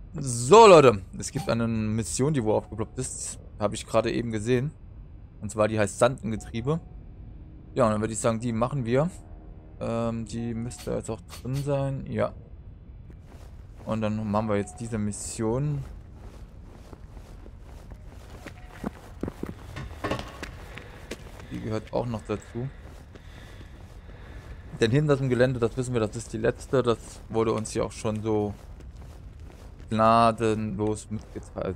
So, Leute. Es gibt eine Mission, die wo aufgeploppt ist. Habe ich gerade eben gesehen. Und zwar, die heißt Sandengetriebe. Ja, und dann würde ich sagen, die machen wir. Die müsste jetzt auch drin sein. Ja. Und dann machen wir jetzt diese Mission. Die gehört auch noch dazu. Denn hinter dem Gelände, das wissen wir, das ist die letzte. Das wurde uns ja auch schon so gnadenlos mitgeteilt.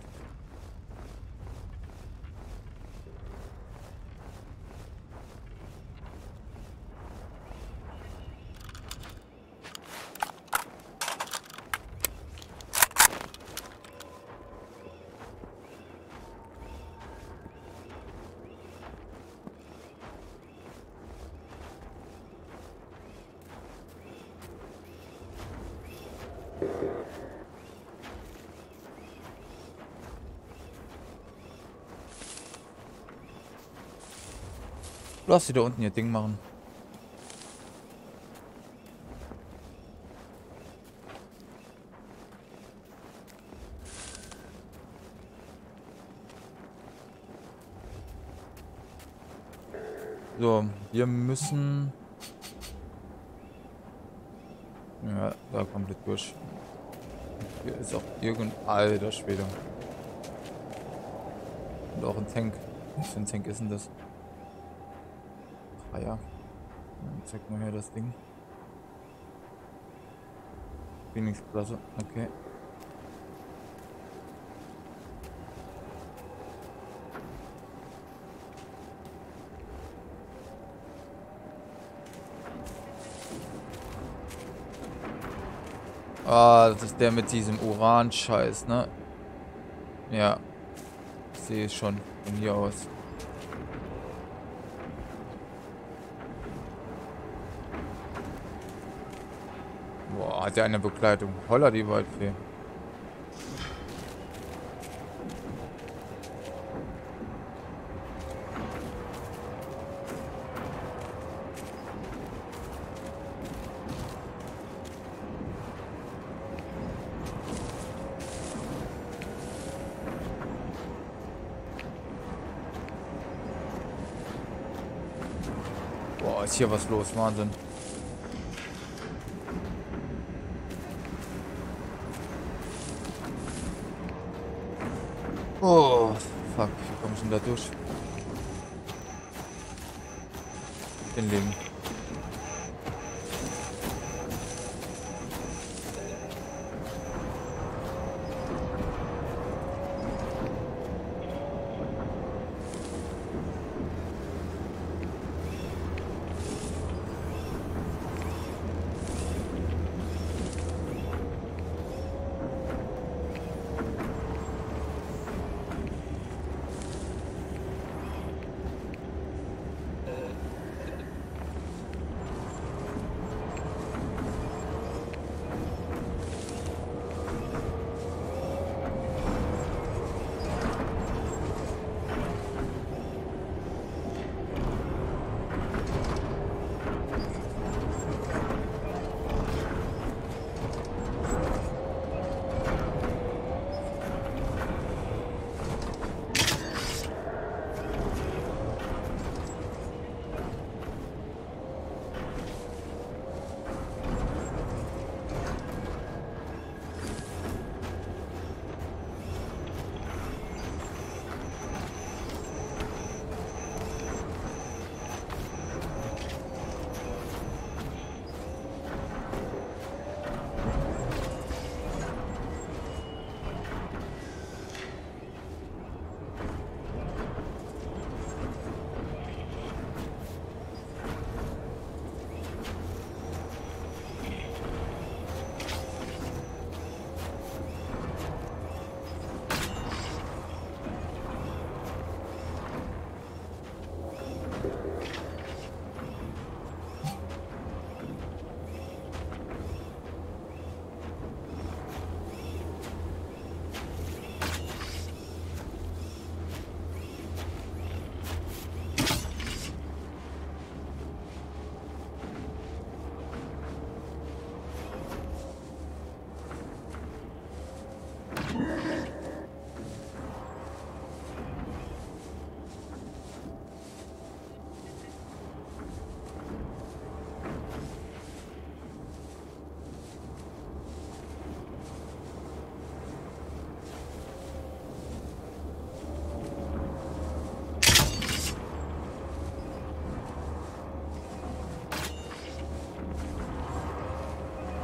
Lass sie da unten ihr Ding machen. So, wir müssen... Ja, da komplett durch. Hier ist auch alter Schwede. Und auch ein Tank. Was für ein Tank ist denn das? Ah ja. Zeig mal her das Ding. Phoenix-Klasse. Okay. Ah, das ist der mit diesem Uran-Scheiß, ne? Ja. Ich sehe es schon von hier aus. Boah, hat der eine Begleitung. Holla die Waldfee. Boah, ist hier was los. Wahnsinn. Oh, fuck. Wie komme ich denn da durch? Hinlegen.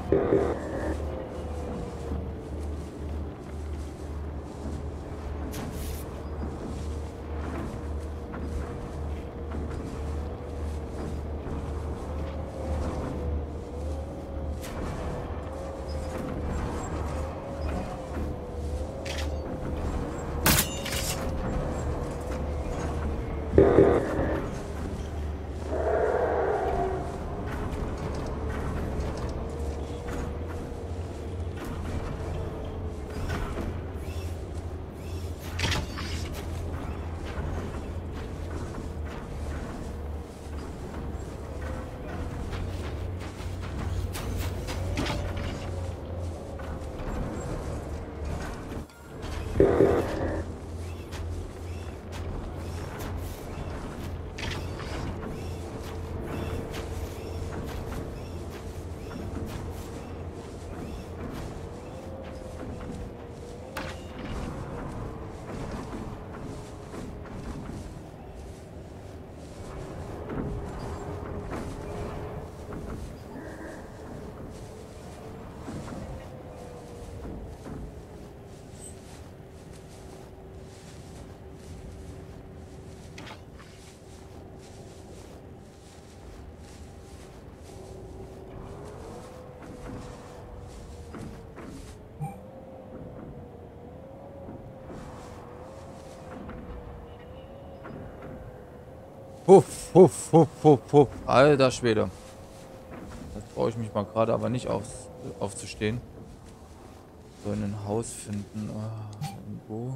Huff, huff, huff, huff, huff. Alter Schwede. Jetzt brauche ich mich mal gerade aber nicht aufzustehen. So, in ein Haus finden. Ah, irgendwo.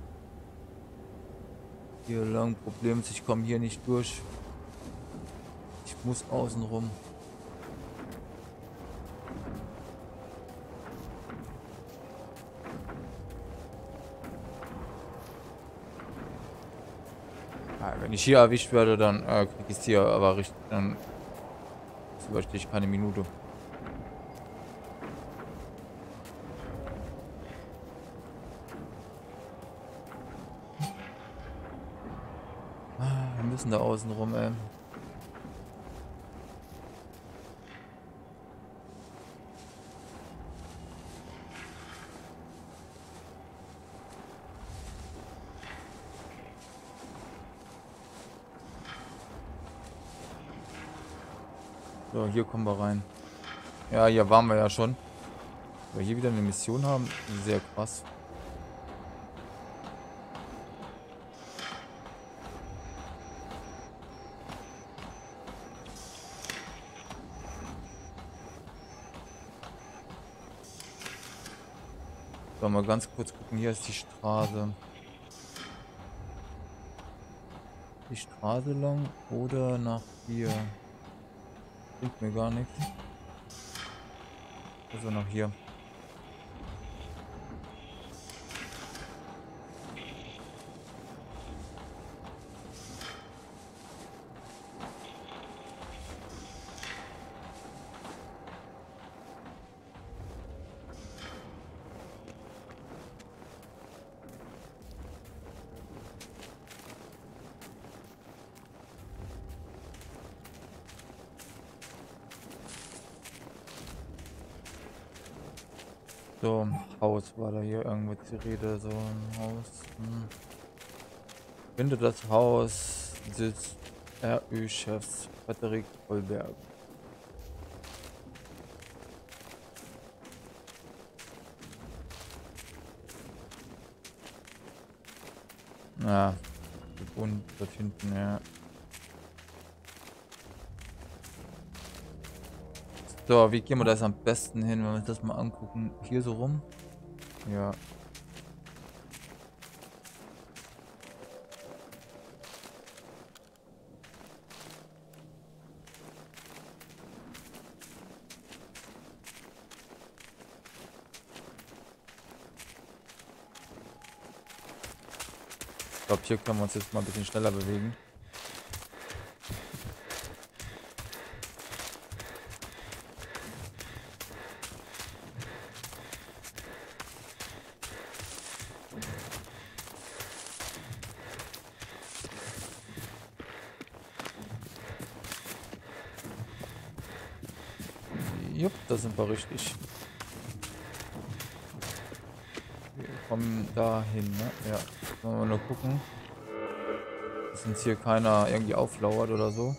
Hier lang. Problem ist, ich komme hier nicht durch. Ich muss außen rum. Ah, wenn ich hier erwischt werde, dann krieg ich es hier aber richtig. Dann überstehe ich keine Minute. Wir müssen da außen rum, ey. So, hier kommen wir rein. Ja, hier waren wir ja schon. Aber hier wieder eine Mission haben, sehr krass. So, mal ganz kurz gucken. Hier ist die Straße. Die Straße lang oder nach hier? Bringt mir gar nichts. Also nach hier. So, Haus war da hier irgendwo die Rede, so ein Haus. Finde das Haus des RÜ-Chefs Frederik Vollberg. Ja, und dort hinten, ja. So, wie gehen wir das am besten hin, wenn wir uns das mal angucken? Hier so rum? Ja. Ich glaube, hier können wir uns jetzt mal ein bisschen schneller bewegen. Jupp, da sind wir richtig. Wir kommen dahin, ne? Ja. Wollen wir nur gucken, dass uns hier keiner irgendwie auflauert oder so.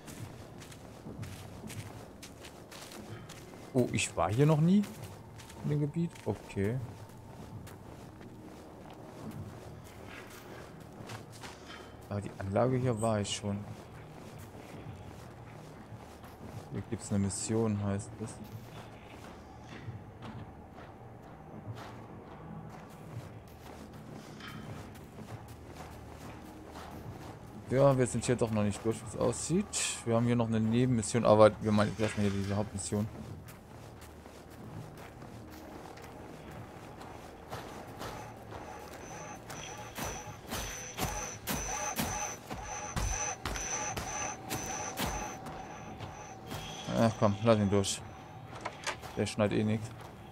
Oh, ich war hier noch nie in dem Gebiet. Okay. Aber die Anlage hier war ich schon. Hier gibt es eine Mission, heißt es. Ja, wir sind hier doch noch nicht durch, wie es aussieht. Wir haben hier noch eine Nebenmission, aber wir meinen erstmal hier diese Hauptmission. Ach komm, lass ihn durch. Der schneit eh nichts.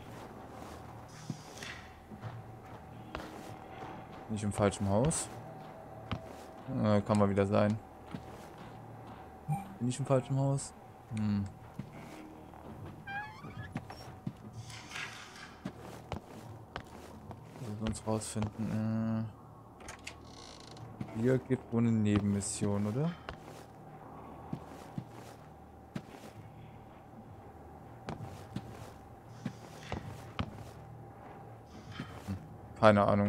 Nicht im falschen Haus. Kann mal wieder sein. Bin ich im falschen Haus? Hm. Wir uns rausfinden. Hier gibt wohl eine Nebenmission, oder? Keine Ahnung.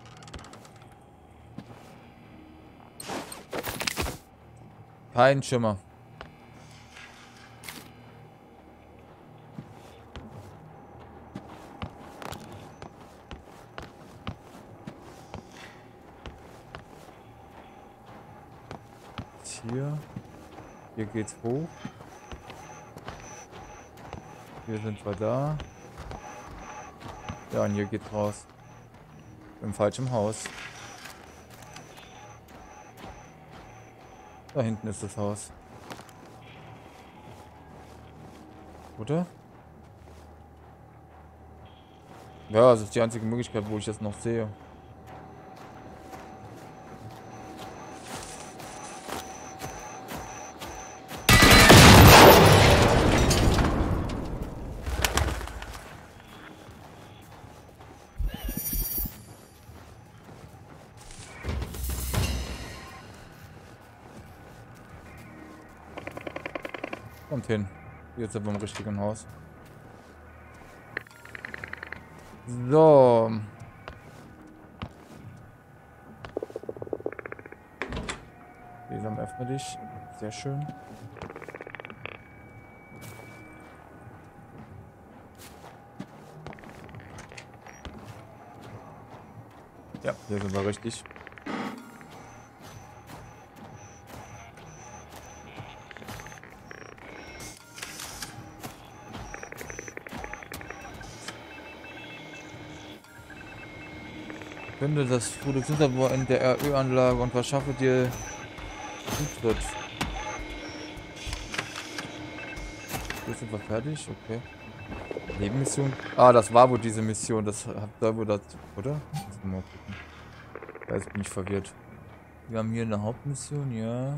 Kein Schimmer. Hier geht's hoch. Hier sind wir da. Ja, und hier geht's raus. Im falschen Haus. Da hinten ist das Haus. Oder? Ja, das ist die einzige Möglichkeit, wo ich das noch sehe. Kommt hin. Jetzt sind wir im richtigen Haus. So. Sesam, öffne dich. Sehr schön. Ja, hier sind wir richtig. Finde das Produktionslabor in der RÖ-Anlage und verschaffe dir Zutritt. Jetzt sind wir fertig, okay. Nebenmission. Ah, das war wohl diese Mission. Das habt ihr wohl dazu, oder? Mal gucken. Ja, jetzt bin ich verwirrt. Wir haben hier eine Hauptmission, ja.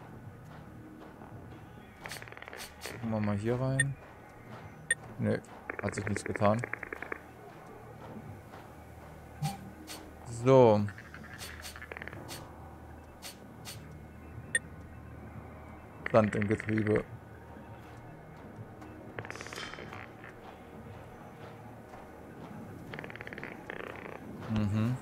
Gucken wir mal hier rein. Ne, hat sich nichts getan. So. Sand im Getriebe. Mhm.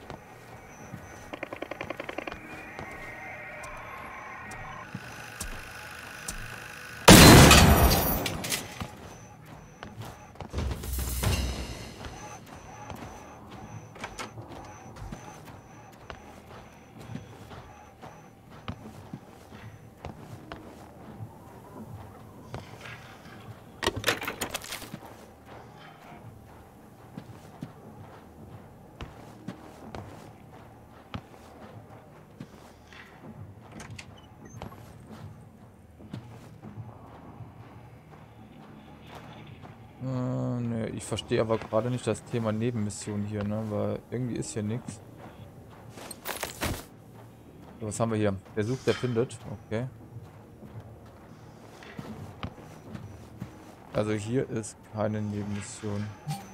Ne, ich verstehe aber gerade nicht das Thema Nebenmission hier, ne? Weil irgendwie ist hier nichts. So, was haben wir hier? Wer sucht, der findet. Okay. Also hier ist keine Nebenmission.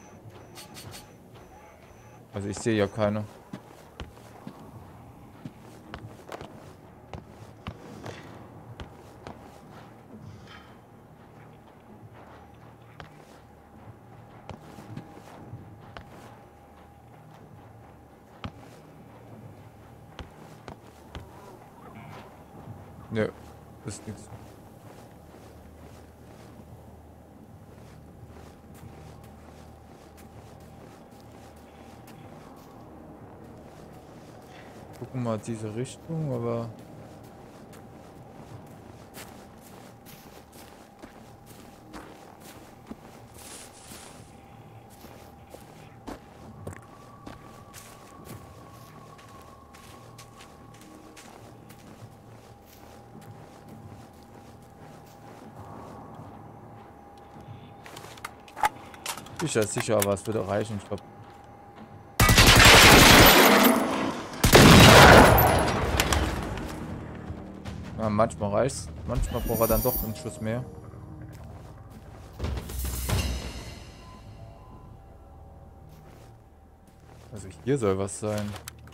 Also ich sehe ja keine. Ne, ist nichts. Gucken mal diese Richtung, aber sicher, aber es würde reichen. Ich glaube. Ja, manchmal reicht's. Manchmal braucht er dann doch einen Schuss mehr. Also hier soll was sein.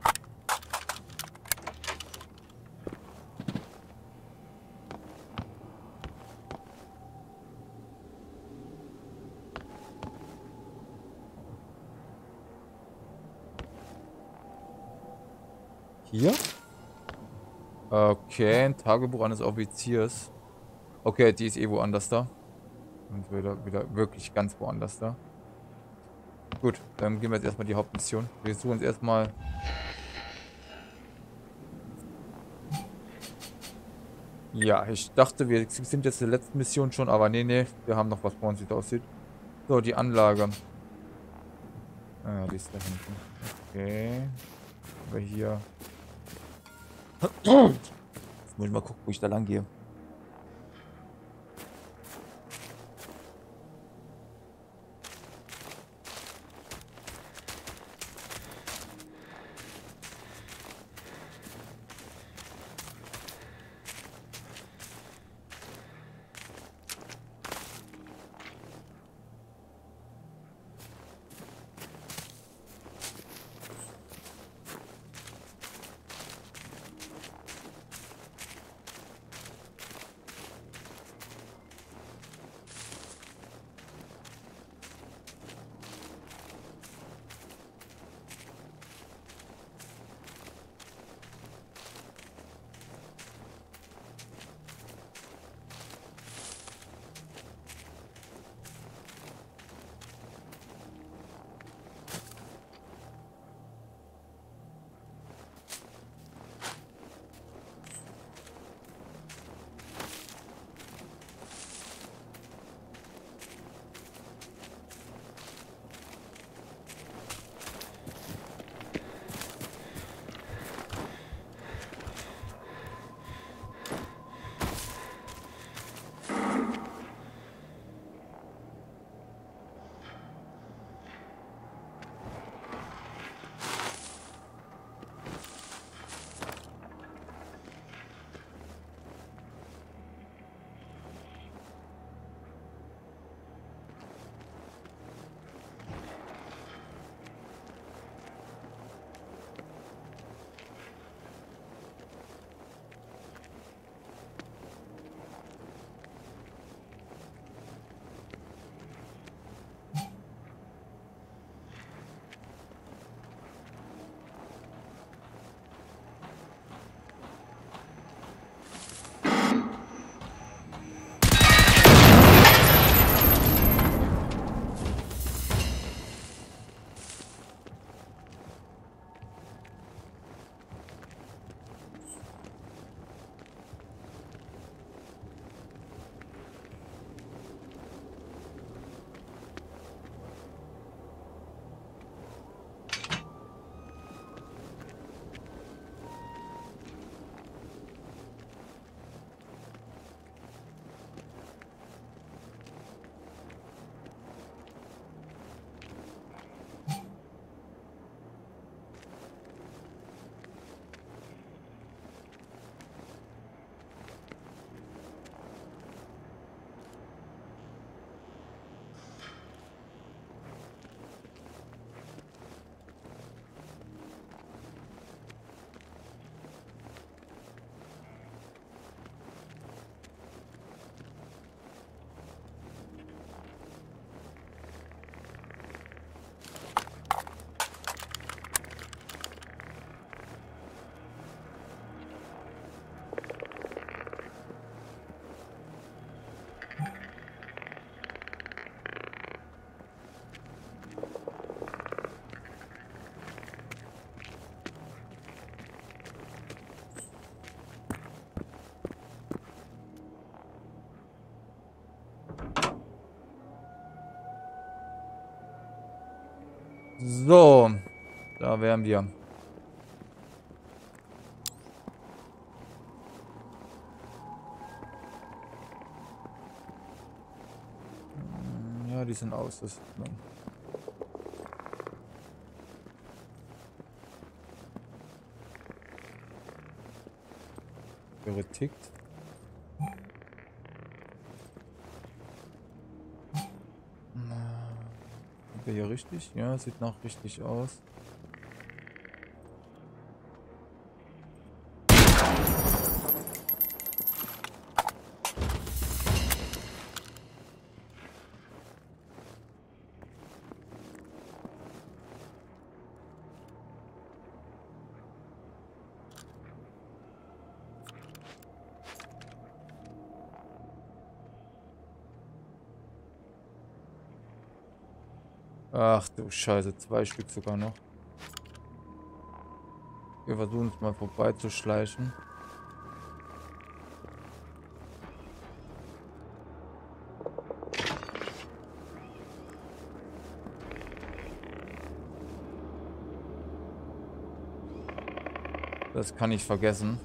Hier? Okay, ein Tagebuch eines Offiziers. Okay, die ist eh woanders da. Und wieder wirklich ganz woanders da. Gut, dann gehen wir jetzt erstmal die Hauptmission. Wir suchen uns erstmal. Ja, ich dachte, wir sind jetzt in der letzten Mission schon, aber nee, wir haben noch was vor uns, wie es aussieht. So, die Anlage. Ah, die ist da hinten. Okay. Aber hier. Jetzt muss ich mal gucken, wo ich da lang gehe. So, da wären wir. Ja, die sind aus. Das tickt. Sind wir hier richtig? Ja, sieht noch richtig aus. Ach du Scheiße, 2 Stück sogar noch. Wir versuchen es mal vorbeizuschleichen. Das kann ich vergessen.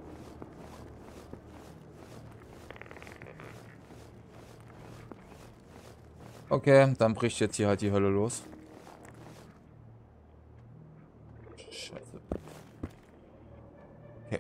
Okay, dann bricht jetzt hier halt die Hölle los. Scheiße. Okay.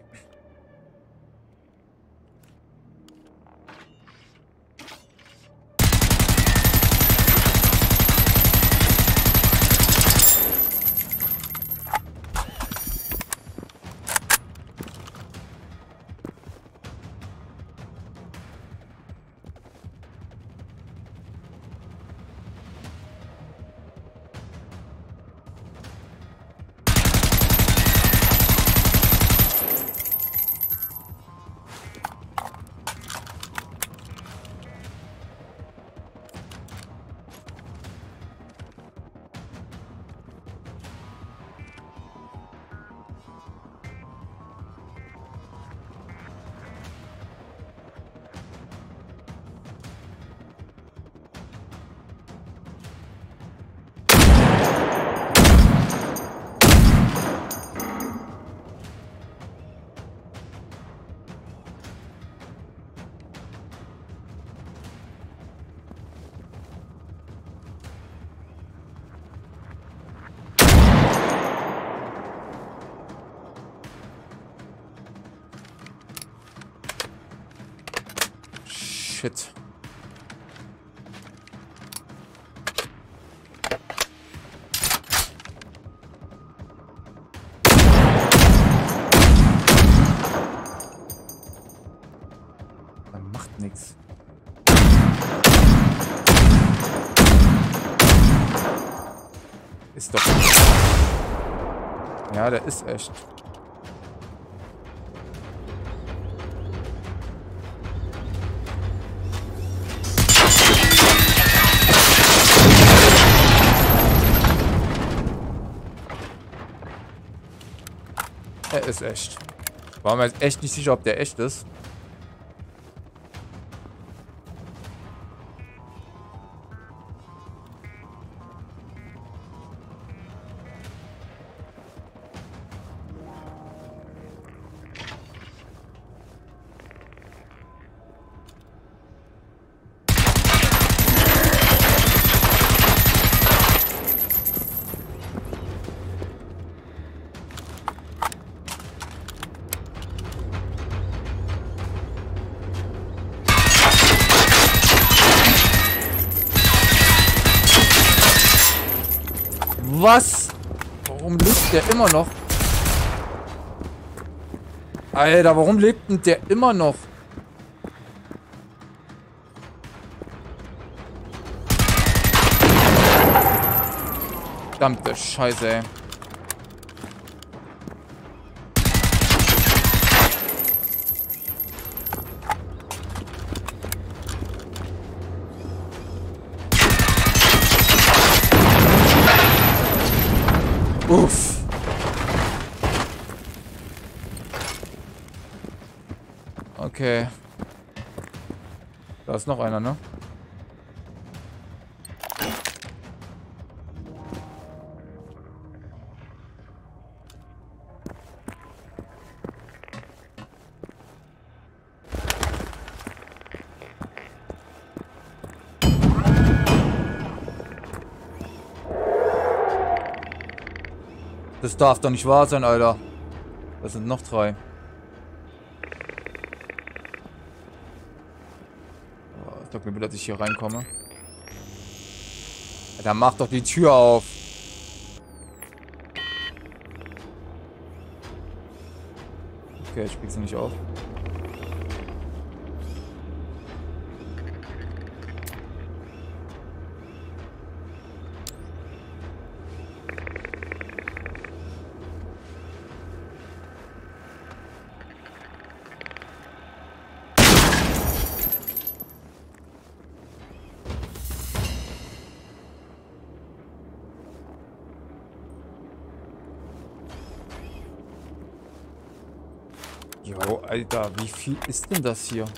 Shit. Man macht nichts. Ist doch. Ja, der ist echt. Er ist echt. War mir jetzt echt nicht sicher, ob der echt ist. Was? Warum lebt der immer noch? Alter, warum lebt denn der immer noch? Verdammte Scheiße, ey. Uff. Okay. Da ist noch einer, ne? Das darf doch nicht wahr sein, Alter. Das sind noch 3. Oh, sag mir bitte, dass ich hier reinkomme. Alter, mach doch die Tür auf. Okay, ich krieg sie nicht auf. Jo, Alter, wie viel ist denn das hier?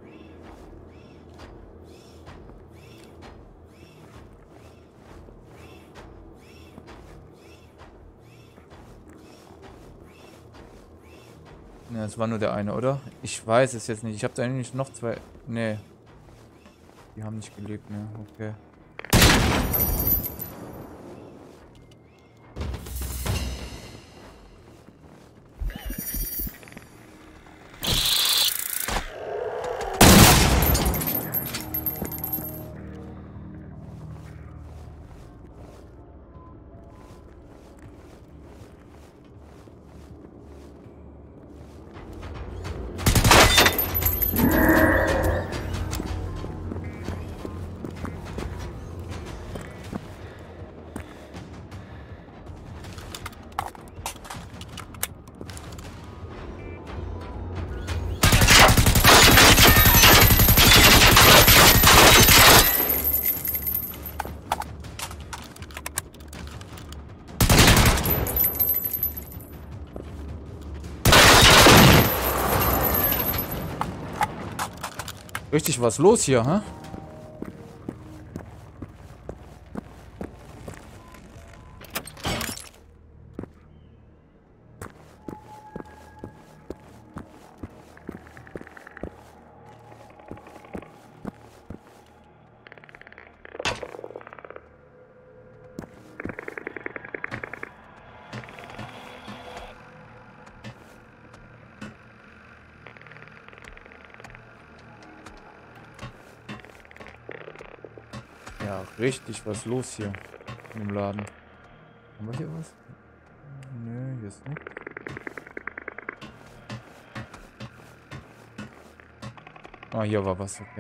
Ne, das war nur der eine, oder? Ich weiß es jetzt nicht. Ich habe da eigentlich noch 2. Nee. Die haben nicht gelebt, ne? Okay. Richtig was los hier, hä? Ja, richtig was los hier im Laden. Haben wir hier was? Nö, hier ist nichts. Ah, hier war was, okay.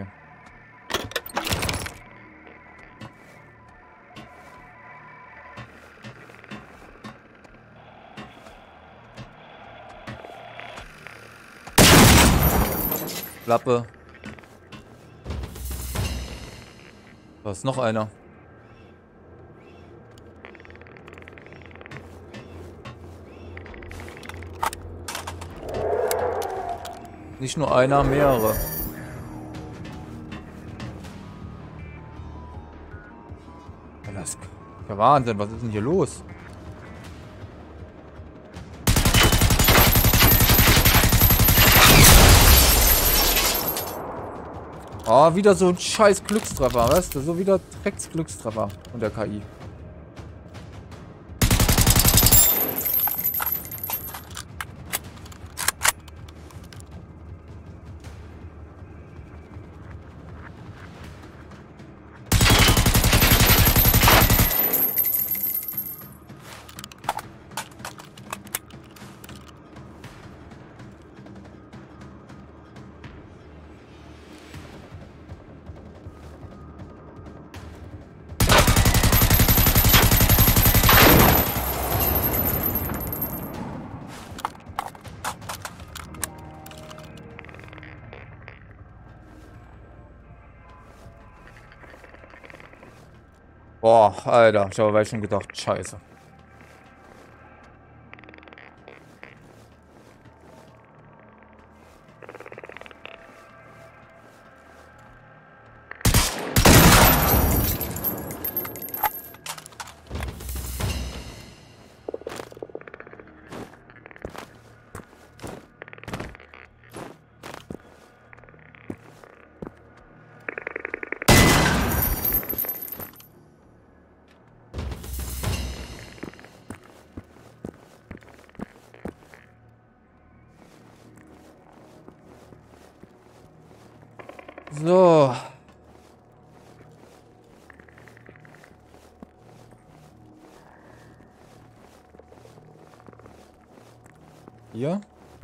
Klappe. Da ist noch einer. Nicht nur einer, mehrere. Ja, Wahnsinn, was ist denn hier los? Oh, wieder so ein scheiß Glückstreffer, weißt du? So wieder Drecksglückstreffer von der KI. Boah, Alter, ich habe schon gedacht, scheiße. So. Hier.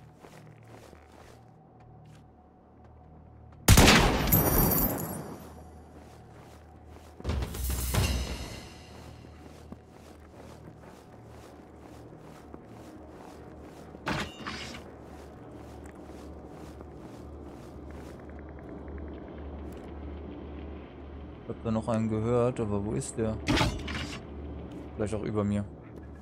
Ich hab da noch einen gehört, aber wo ist der? Vielleicht auch über mir.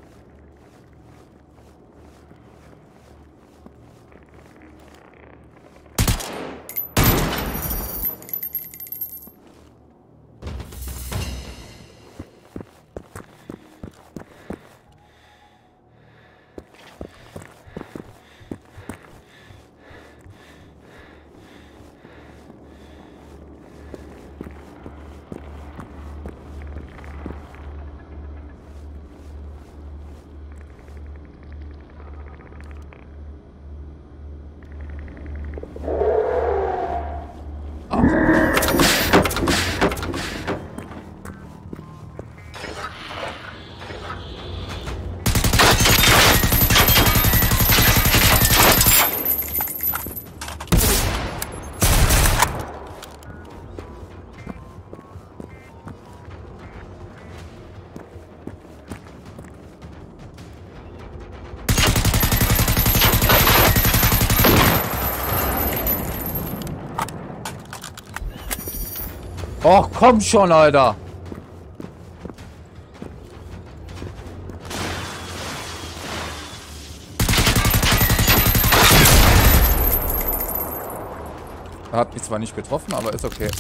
Och, komm schon, Alter. Hat mich zwar nicht getroffen, aber ist okay.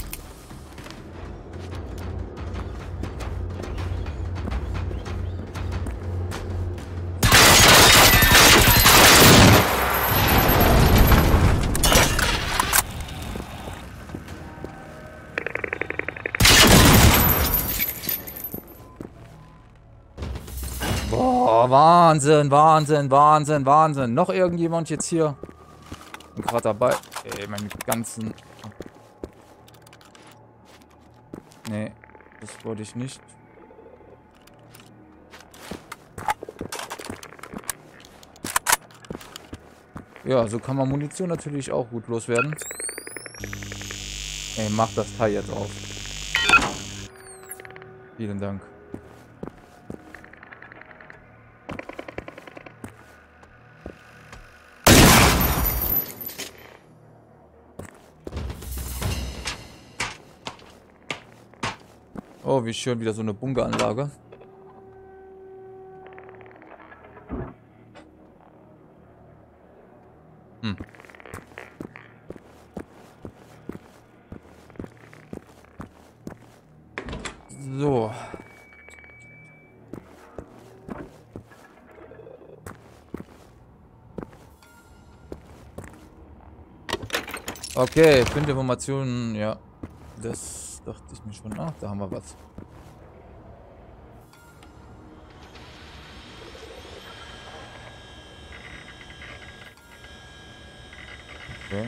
Boah, Wahnsinn, Wahnsinn, Wahnsinn, Wahnsinn. Noch irgendjemand jetzt hier? Bin gerade dabei. Ey, meine ganzen... Nee, das wollte ich nicht. Ja, so kann man Munition natürlich auch gut loswerden. Ey, mach das Teil jetzt auf. Vielen Dank. Oh, wie schön, wieder so eine Bunkeranlage. So. Okay, finde Informationen, ja. Das dachte ich mir schon. Ach, da haben wir was. Okay.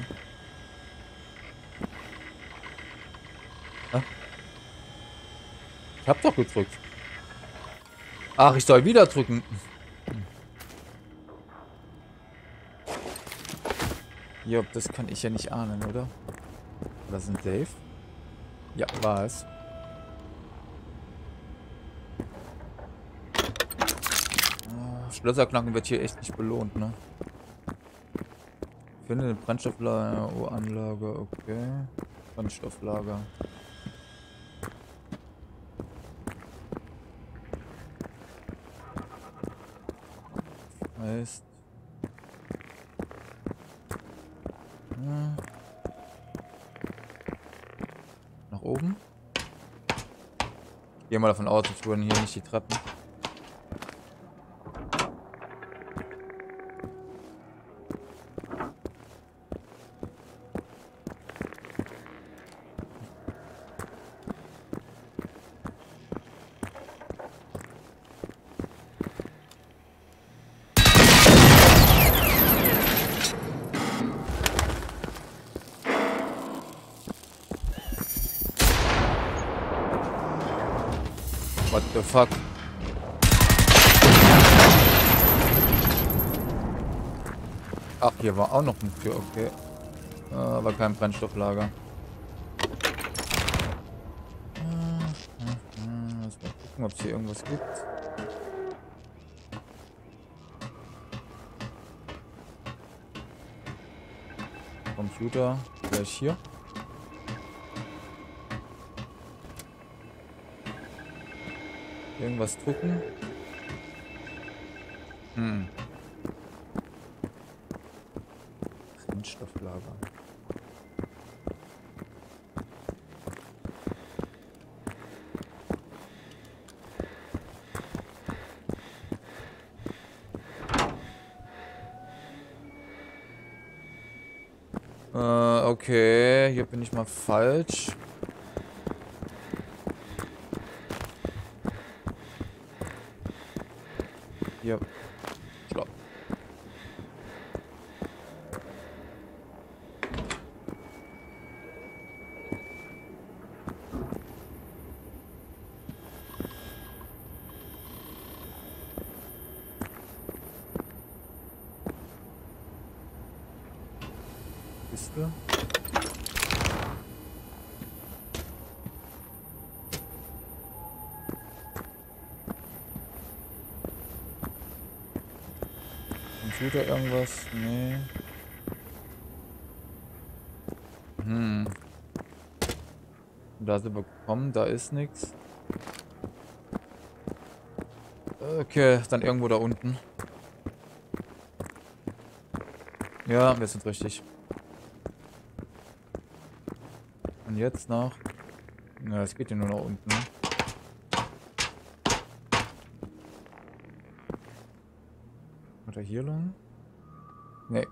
Ah. Ich hab doch gedrückt. Ach, ich soll wieder drücken. Jo, das kann ich ja nicht ahnen, oder? Was ist ein Dave? Ja, war es. Schlösserknacken wird hier echt nicht belohnt, ne? Finde eine Brennstofflageranlage, okay. Brennstofflager. Heißt. Ja. Nach oben. Ich gehe mal davon aus, es wurden hier nicht die Treppen. What the fuck? Ach, hier war auch noch eine Tür, okay. Aber kein Brennstofflager. Lass mal gucken, ob es hier irgendwas gibt. Computer, gleich hier. Irgendwas drucken. Brennstofflager. Okay, hier bin ich mal falsch. Hier. Stopp. Kiste. Computer irgendwas? Nee. Da sind wir gekommen, da ist nichts. Okay, dann irgendwo da unten. Ja, wir sind richtig. Und jetzt nach... Ja, es geht ja nur nach unten, ne? Oder hier lang? Nee.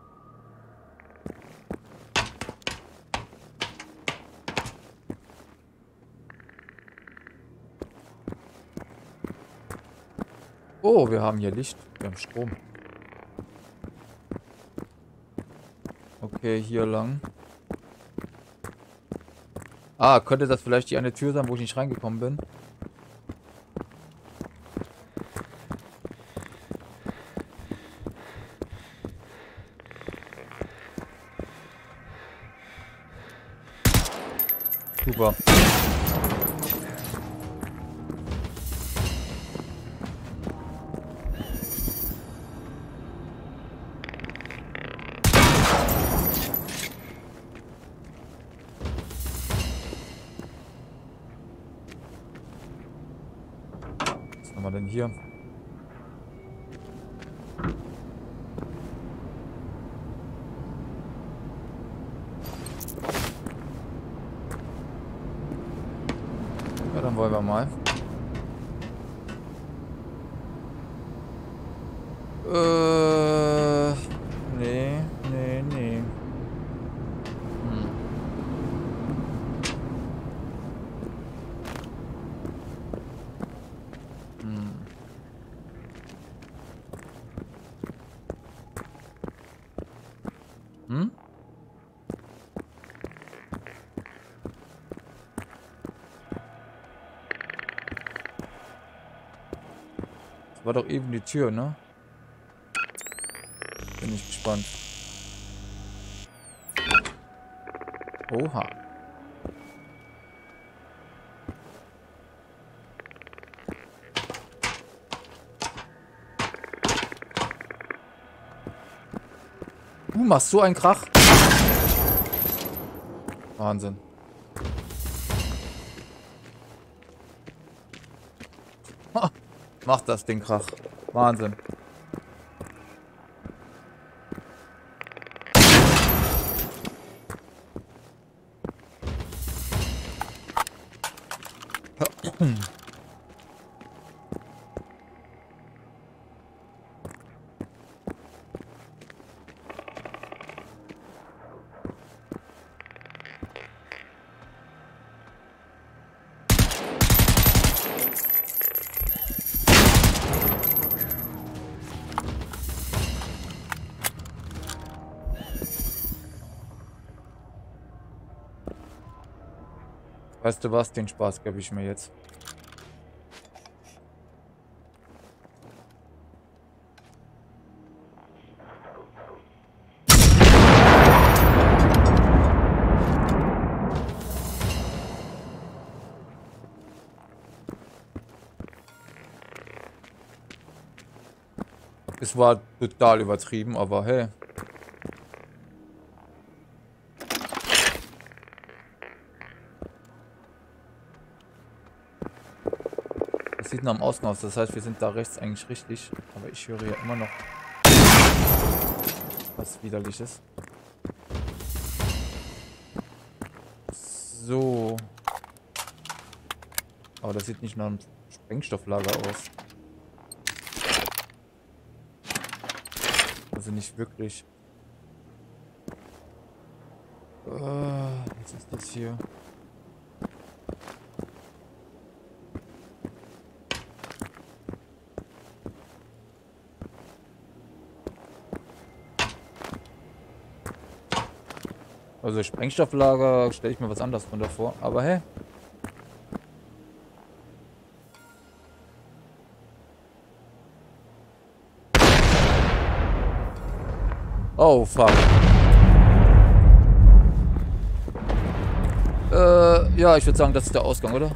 Oh, wir haben hier Licht. Wir haben Strom. Okay, hier lang. Ah, könnte das vielleicht die eine Tür sein, wo ich nicht reingekommen bin? Super. Was haben wir denn hier? Ja, dann wollen wir mal. Nee, nee, nee. Das war doch eben die Tür, ne? Bin ich gespannt. Oha. Du machst so einen Krach. Wahnsinn. Ha, macht das Ding Krach. Wahnsinn. Weißt du was? Den Spaß gebe ich mir jetzt. Es war total übertrieben, aber hey. Das sieht nach dem Ausgang aus, das heißt, wir sind da rechts eigentlich richtig. Aber ich höre hier immer noch was Widerliches. So. Aber das sieht nicht nach einem Sprengstofflager aus. Also nicht wirklich. Was ist das hier? Also Sprengstofflager stelle ich mir was anderes von davor, aber hey. Oh, fuck. Ja, ich würde sagen, das ist der Ausgang, oder?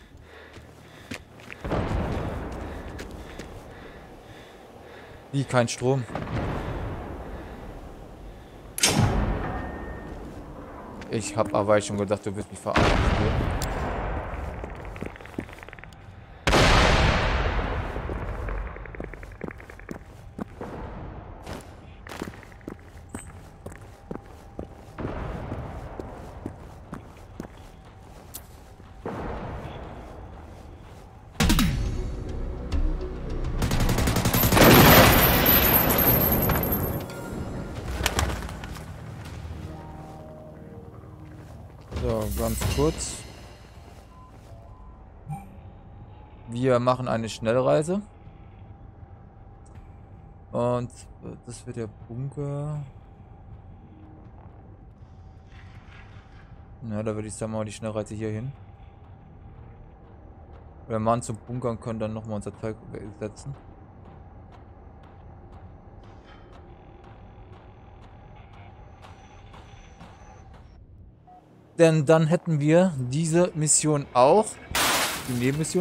Wie, kein Strom? Ich hab aber schon gedacht, du wirst mich verarschen. So, ganz kurz. Wir machen eine Schnellreise. Und das wird der Bunker. Na, da würde ich sagen, mal die Schnellreise hier hin. Wir machen zum Bunker und können dann nochmal unser Teil setzen. Denn dann hätten wir diese Mission auch. Die Nebenmission.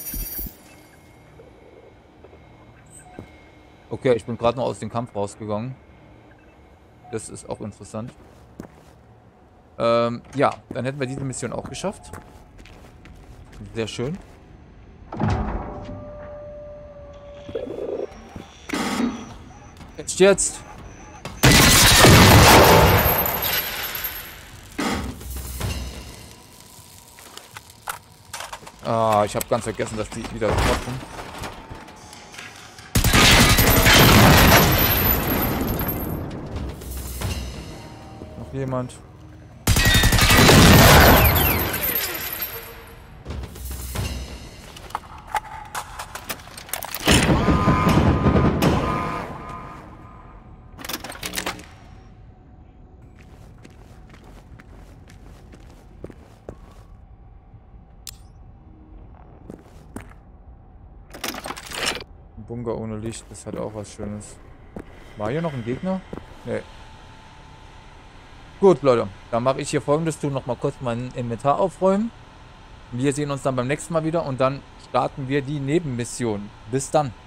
Okay, ich bin gerade noch aus dem Kampf rausgegangen. Das ist auch interessant. Ja, dann hätten wir diese Mission auch geschafft. Sehr schön. Jetzt. Ah, ich habe ganz vergessen, dass die wieder treffen. Noch jemand? Bunker ohne Licht, das hat auch was Schönes. War hier noch ein Gegner? Nee. Gut, Leute. Dann mache ich hier Folgendes. Tu noch mal kurz mein Inventar aufräumen. Wir sehen uns dann beim nächsten Mal wieder und dann starten wir die Nebenmission. Bis dann.